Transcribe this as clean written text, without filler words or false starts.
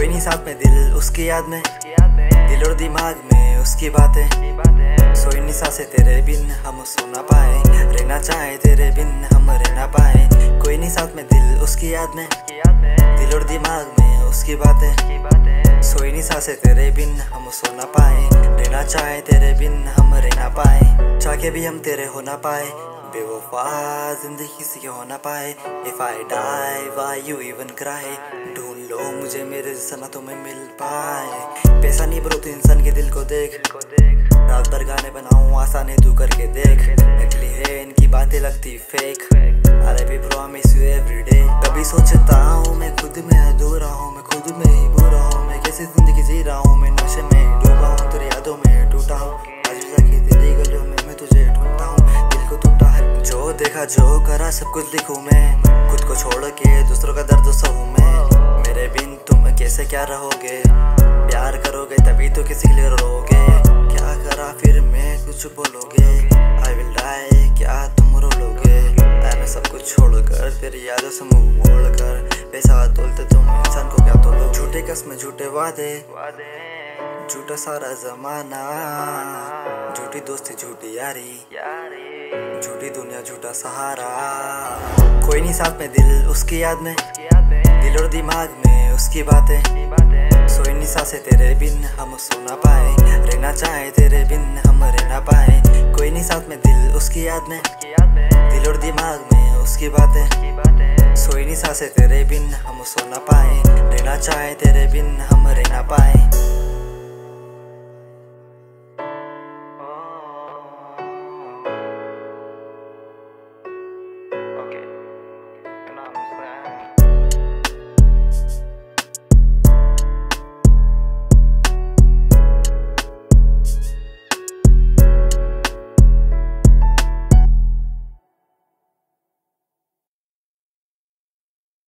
कोई नहीं साथ में दिल उसकी याद में, दिल और दिमाग में उसकी बातें। सोई नहीं सांसें तेरे बिन हम सो ना पाए, रहना चाहे तेरे बिन हम रह ना पाए। कोई नहीं साथ में दिल उसकी याद में, दिल और दिमाग में उसकी बातें। सोई नहीं सांसें तेरे बिन हम सो ना पाए, रहना चाहे तेरे बिन हम रह ना पाए। चाह के भी हम तेरे हो ना पाए, बेवफा जिंदगी से हो ना पाए। If I die, why you even cry? ढूंढ लो मुझे मेरे जैसा ना तुम्हें मिल पाए। पैसा नहीं ब्रो, तू इंसान के दिल को देख। रात भर गाने बनाऊं आसान है तू करके देख। नकली है इनकी बातें लगती फेक। अरे भी bro, I miss you every day। कभी सोचता हूँ मैं खुद में अधूरा हूँ, मैं खुद में ही बुरा हूँ। मैं कैसे जिंदगी जी रहा हूँ, मैं नशे में डूबा हूँ, तेरी यादों में टूटा हूँ। आज भी जाके तेरी गलियों में मैं तुझे ढूंढता हूँ, दिल को टूटा है। जो देखा जो करा सब कुछ लिखूं मैं, खुद को छोड़ के दूसरों का दर्द सहूं मैं। मेरे बिन तुम कैसे क्या रहोगे, प्यार करोगे तभी तो किसी के लिए रोगे। क्या करा फिर मैं कुछ बोलोगे, I will die क्या तुम रोलोगे। मैं सब कुछ छोड़कर तेरी यादों से मुंह मोड़ कर, पैसा तोलते तुम इंसान को क्या तोलो। झूठे कसम झूठे वादे, झूठा सारा जमाना, झूठी दोस्ती झूठी यारी, झूठी दुनिया झूठा सहारा। कोई नहीं साथ में दिल उसकी याद में, दिल और दिमाग में उसकी बातें। सोई नहीं सांसें तेरे बिन हम सो ना पाए, रहना चाहे तेरे बिन हम रह ना पाए। कोई नहीं साथ में दिल उसकी याद में, दिल और दिमाग में उसकी बातें। सोई नहीं सांसें तेरे बिन हम सो ना पाए, रहना चाहे तेरे बिन हम रह ना पाए।